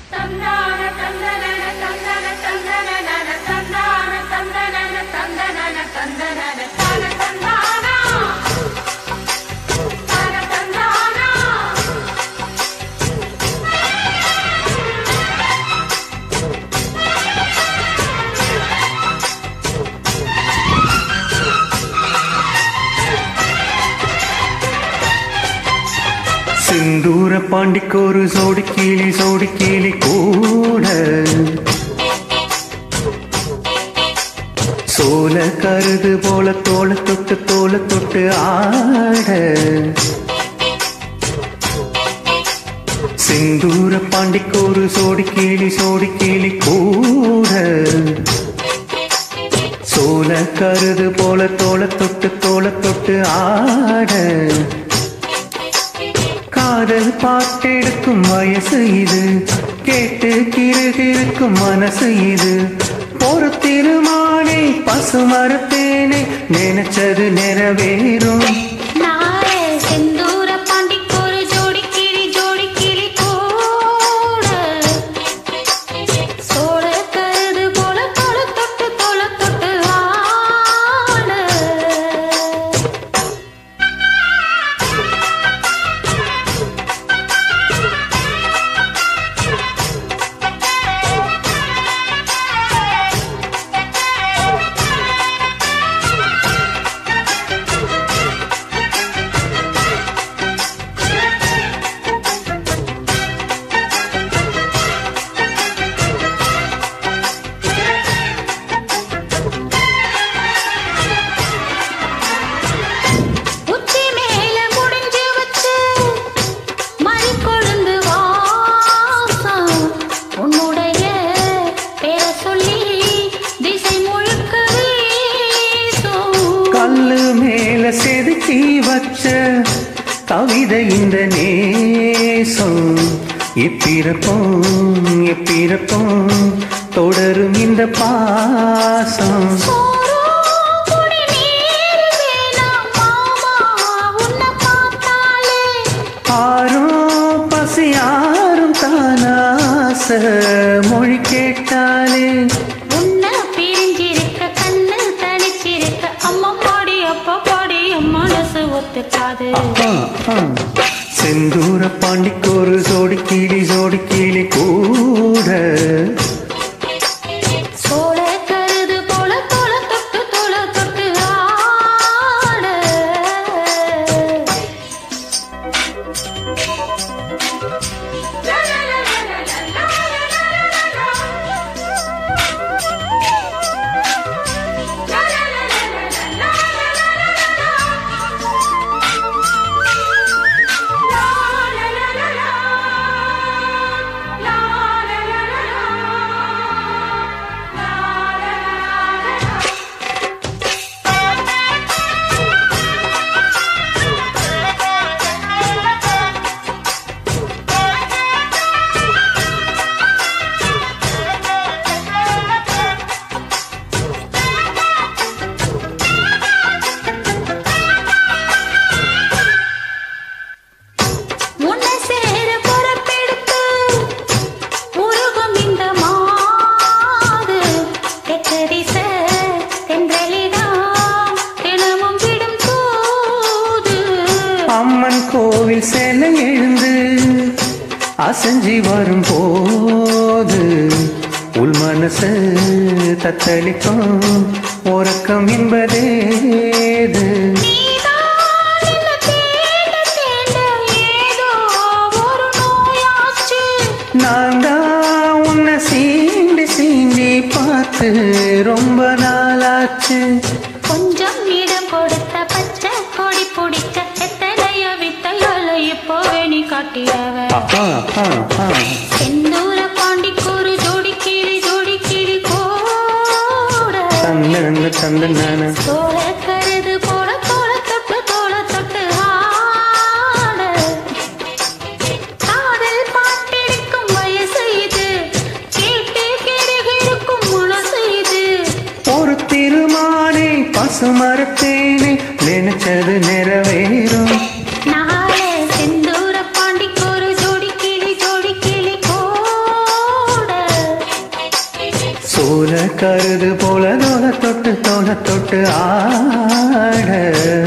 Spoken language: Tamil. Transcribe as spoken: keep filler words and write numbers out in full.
சிந்தூர பாண்டிக்கோரு சோடி கீழி சோடி கீழி கூட சோல கருது போல தோள தொட்டு தோள தொட்டு ஆட சிந்தூர பாண்டிக்கோரு சோடி கீழி சோடி கீழி கூட சோல கருது போல தோள தொட்டு தோள தொட்டு ஆட காதல் பாட்டெடுக்கும் வயசு இது கேட்டு கிருகிருக்கும் மனசு இது ஒரு திருமானே பசுமரத்தேனே நினைச்சது நிறைவேறும் செதுக்கி வச்ச கவிதை இந்த நேசம் எப்பிறப்பும் எப்பிறப்பும் தொடரும் இந்த பாசம் ஆரும் பசியாரும் தானாச மொழி கேட்டாலே செந்தூர பாண்டிக்கோரு சோடி கீழி சோடி கீழி கூட அம்மன் கோவில் சேலை எழுந்து அசஞ்சி வரும் போது உள் மனசு தத்தளிக்கும் உறக்கம் என்பதேது நான் தான் உன்னை சீண்டி சீண்டி பார்த்து ரொம்ப நாளாச்சு கொஞ்சம் இடம் கொடுத்த பச்சை கொடி பிடிக்க எத்தனையோ வித்தைகளை இப்போவே நீ காட்டியவ செந்தூர பாண்டிக்கோரு ஜோடி கிளி ஜோடி கிளி கூட தந்த தந்த நான தோள கருது போல தோள தொட்டு தோள தொட்டு ஆட காதல் பாட்டெடுக்கும் வயசு இது கேட்டு கிருகிருக்கும் மனசு இது ஒரு திருமானே பசுமரத்தேனே நினைச்சது நிறைவேறும் நாளே செந்தூர பாண்டிக்கோரு ஜோடி கிளி ஜோடி கிளி கூட போல கருது போல தோல தொட்டு தோல தொட்டு ஆட